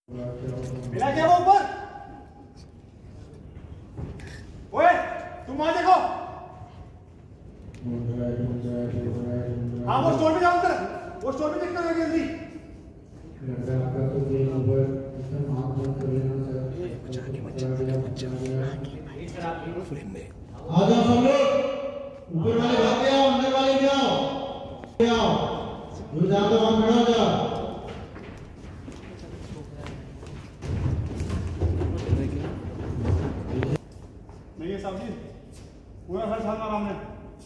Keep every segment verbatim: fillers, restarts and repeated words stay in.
मिला क्या वो ऊपर? ओए तुम वहां देखो। हाँ वो स्टोर पे जाओ अंदर, वो स्टोर पे चेक करो जल्दी। आपका तो ये ऊपर एकदम आंख बंद कर लेना सर। बचा के बचा के बचा के आ जाओ सब लोग, ऊपर वाले भाग के आओ, अंदर वाले भी आओ, आओ जो जहाँ तो वहाँ खड़ा हो जाओ। नहीं है साहब जी, पूरा घर छानना आराम है।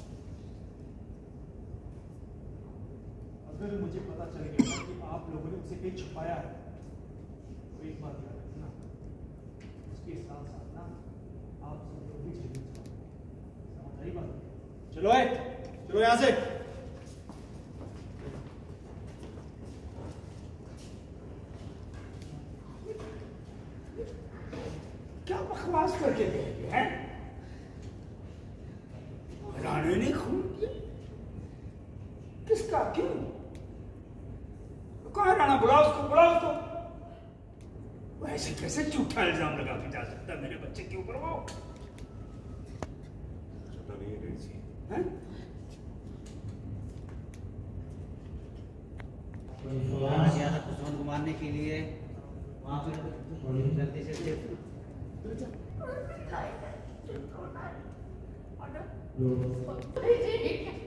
अगर मुझे पता चल गया कि आप लोगों ने उसे कहीं छुपाया है तो एक बात याद रखना, उसके साथ साथ ना आप सब लोग भी चलिए, समझ आई बात? चलो आए, चलो यहाँ से। क्या बकवास करके गए हैं? रानी ने खून किया? किसका, क्यों? कहाँ राणा? बुलाओ उसको, बुलाओ उसको। वैसे कैसे झूठा इल्जाम लगा के जा सकता मेरे बच्चे के ऊपर? वो पता नहीं है कैसी हैं? गया था कुसुम को मारने के लिए, वहाँ पे जल्दी से जो